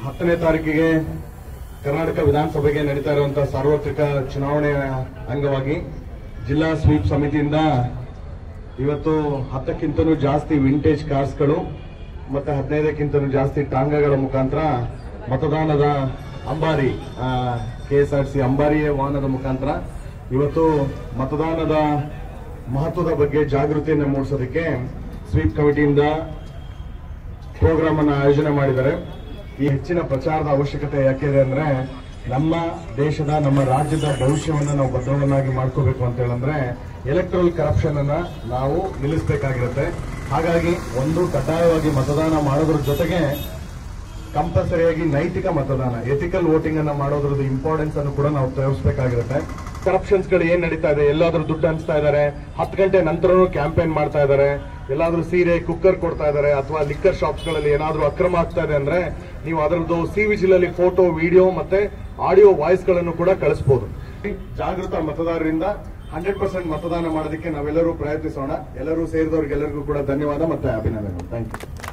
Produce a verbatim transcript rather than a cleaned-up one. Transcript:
ಹತ್ತನೇ ತಾರೀಕಿಗೆ ಕರ್ನಾಟಕ ವಿಧಾನಸಭೆಗೆ ನಡೀತಾ ಇರುವಂತಹ ಸಾರ್ವತ್ರಿಕ ಚುನಾವಣೆಯ ಅಂಗವಾಗಿ ಜಿಲ್ಲಾ ಸ್ವೀಪ್ ಸಮಿತಿಯಿಂದ ಇವತ್ತು ಹತ್ತಕ್ಕಿಂತಲೂ ಜಾಸ್ತಿ ವಿಂಟೇಜ್ ಕಾರ್ಸ್ಗಳು ಮತ್ತೆ ಹದಿನೈದಕ್ಕಿಂತಲೂ ಜಾಸ್ತಿ ಟಾಂಗಾಗಳ ಮುಖಾಂತರ ಮತದಾನದ ಅಂಬಾರಿ ಕೆಎಸ್ಆರ್ಸಿ ಅಂಬಾರಿ ವಾಹನದ ಮುಖಾಂತರ ಇವತ್ತು ಮತದಾನದ ಮಹತ್ವದ ಬಗ್ಗೆ ಜಾಗೃತಿಯನ್ನು ಮೂಡಿಸೋದಕ್ಕೆ ಸ್ವೀಪ್ ಕಮಿಟಿಯಿಂದ ಪ್ರೋಗ್ರಾಮ್ ಅನ್ನು ಆಯೋಜನೆ ಮಾಡಿದ್ದಾರೆ. ಈ ಹೆಚ್ಚಿನ ಪ್ರಚಾರದ ಅವಶ್ಯಕತೆ ಯಾಕಿದೆ ಅಂದ್ರೆ ನಮ್ಮ ದೇಶದ ನಮ್ಮ ರಾಜ್ಯದ ಭವಿಷ್ಯವನ್ನು ನಾವು ಭದ್ರವನ್ನಾಗಿ ಮಾಡ್ಕೋಬೇಕು ಅಂತ ಹೇಳಂದ್ರೆ ಎಲೆಕ್ಟ್ರಲ್ ಕರಪ್ಷನ್ ಅನ್ನ ನಾವು ನಿಲ್ಲಿಸಬೇಕಾಗಿರುತ್ತೆ. ಹಾಗಾಗಿ ಒಂದು ಕಡ್ಡಾಯವಾಗಿ ಮತದಾನ ಮಾಡೋದ್ರ ಜೊತೆಗೆ ಕಂಪಲ್ಸರಿಯಾಗಿ ನೈತಿಕ ಮತದಾನ ಎಥಿಕಲ್ ವೋಟಿಂಗ್ ಅನ್ನ ಮಾಡೋದ್ರದ್ದು ಇಂಪಾರ್ಟೆನ್ಸ್ ಅನ್ನು ಕೂಡ ನಾವು ತೋರಿಸಬೇಕಾಗಿರುತ್ತೆ. ಕರಪ್ಷನ್ಸ್ ಗಳು ಏನ್ ನಡೀತಾ ಇದೆ, ಎಲ್ಲಾದ್ರೂ ದುಡ್ಡು ಹಂಚ್ತಾ ಇದ್ದಾರೆ, ಹತ್ತು ಗಂಟೆ ನಂತರನೂ ಕ್ಯಾಂಪೇನ್ ಮಾಡ್ತಾ ಇದ್ದಾರೆ, ಎಲ್ಲಾದ್ರೂ ಸೀರೆ ಕುಕ್ಕರ್ ಕೊಡ್ತಾ ಇದ್ದಾರೆ ಅಥವಾ ಲಿಕ್ಕರ್ ಶಾಪ್ಸ್ ಗಳಲ್ಲಿ ಏನಾದ್ರೂ ಅಕ್ರಮ ಆಗ್ತಾ ಇದೆ ಅಂದ್ರೆ ನೀವು ಅದರದ್ದು ಸಿ ವಿಜಿಲ್ ಅಲ್ಲಿ ಫೋಟೋ, ವಿಡಿಯೋ ಮತ್ತೆ ಆಡಿಯೋ ವಾಯ್ಸ್ ಗಳನ್ನು ಕೂಡ ಕಳಿಸಬಹುದು. ಜಾಗೃತ ಮತದಾರರಿಂದ ಹಂಡ್ರೆಡ್ ಪರ್ಸೆಂಟ್ ಮತದಾನ ಮಾಡೋದಕ್ಕೆ ನಾವೆಲ್ಲರೂ ಪ್ರಯತ್ನಿಸೋಣ. ಎಲ್ಲರೂ ಸೇರಿದವರಿಗೆಲ್ಲರಿಗೂ ಕೂಡ ಧನ್ಯವಾದ ಮತ್ತೆ ಅಭಿನಂದನೆಗಳು. Thank you.